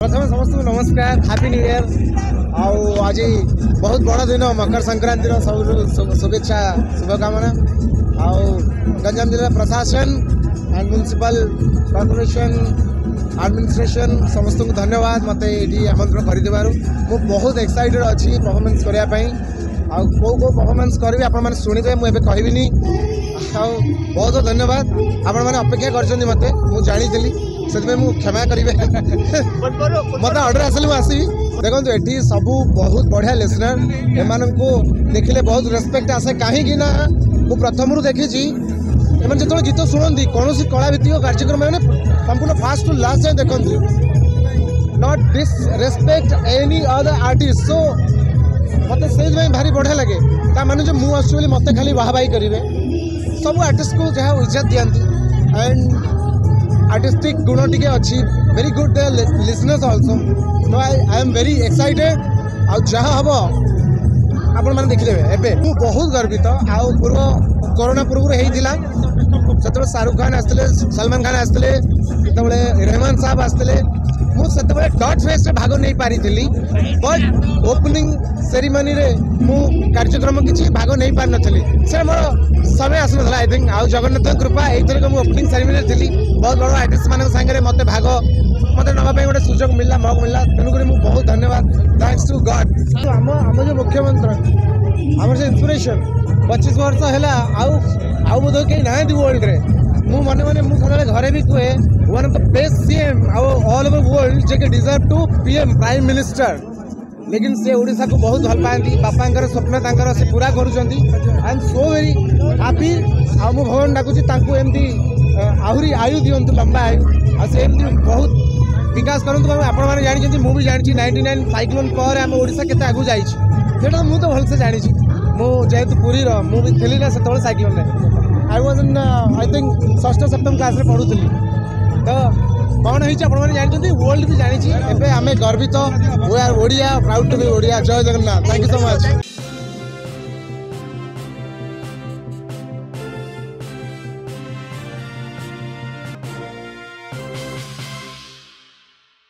प्रथम समस्त नमस्कार हैप्पी न्यू ईयर। आज बहुत बड़ दिन मकर संक्रांति सब शुभेच्छा शुभकामना। गंजाम जिला प्रशासन एंड म्युनिसिपल कॉर्पोरेशन एडमिनिस्ट्रेशन समस्त को धन्यवाद मत ये आमंत्रण कर मु बहुत एक्साइटेड अच्छी परफॉर्मेंस करने कौ परफॉर्मेंस करी आप शुणिबे मुझे कहबी बहुत धन्यवाद आपण मैंने अपेक्षा कर मत मुझे से क्षमा करेंगे मत ऑर्डर आसले मुझे देखो ये सब बहुत बढ़िया लिसनर एम को देखिले बहुत रेस्पेक्ट आसे कहीं मु प्रथम देखी जो गीत शुणती कौन कला भित्तिक कार्यक्रम मैंने संपूर्ण फास्ट टू लास्ट जाए देखते not this respect any other artist. So मत से भारी बढ़िया लगे माने जो मुझे मत खाली वाहवाही करेंगे सब आर्टिस्ट को जहाँ इज्जत दिखाती एंड आर्टिस्टिक गुण टी अच्छी very good listeners also. No I am very excited आ जहाँ हम आपण मैंने देखिदेवे एबे मु बहुत गर्वित आउ पूर्व कोरोना पूर्व से शाहरुख खान आसते सलमान खान आसते रहमान साहब आसते मुझे डॉट फेस्ट भाग नहीं पारी बट ओपनिंग सेरिमनी रे मु कार्यक्रम किसी भाग नहीं पार नी से मोर समय आसना आई थिंक आउ जगन्नाथ कृपा यही मुझे ओपनिंग सेरिमनी थी बहुत बड़ आर्टिस्ट मान सागर मत भाग मत नापी गोटे सुजोग मिलला मौका मिलला तेणुक मुझे बहुत धन्यवाद थैंक्स टू गॉड। आम जो मुख्यमंत्री आम से इंस्पिरेशन 25 वर्ष है आउ बोध कहीं ना वर्ल्ड रे मु मन मन मुझे घरे भी कहे one of the best CM all over world जे deserve to PM prime minister लेकिन से ओडिशा को बहुत भल पाती बापा स्वप्न से पूरा करुँच I am so very happy आ मु भगवान डाकुची एमती आहरी आयु दिंतु लंबा आयु आ से एमती बहुत विकास करूँ आपने जानते मुझे जानी 99 साइक्लोन पर आम ओडिशा केते आगु जाइए मुझे तो भलसे जानी जेहेतु पुरी मुझे थी ना से cyclone I was in I think षष्ठ सप्तम क्लास रे पढ़ुली तो कौन होने जानते वर्ल्ड भी जानी आम गर्वित we are Odia proud to be Odia. जय Jagannath. Thank you so much.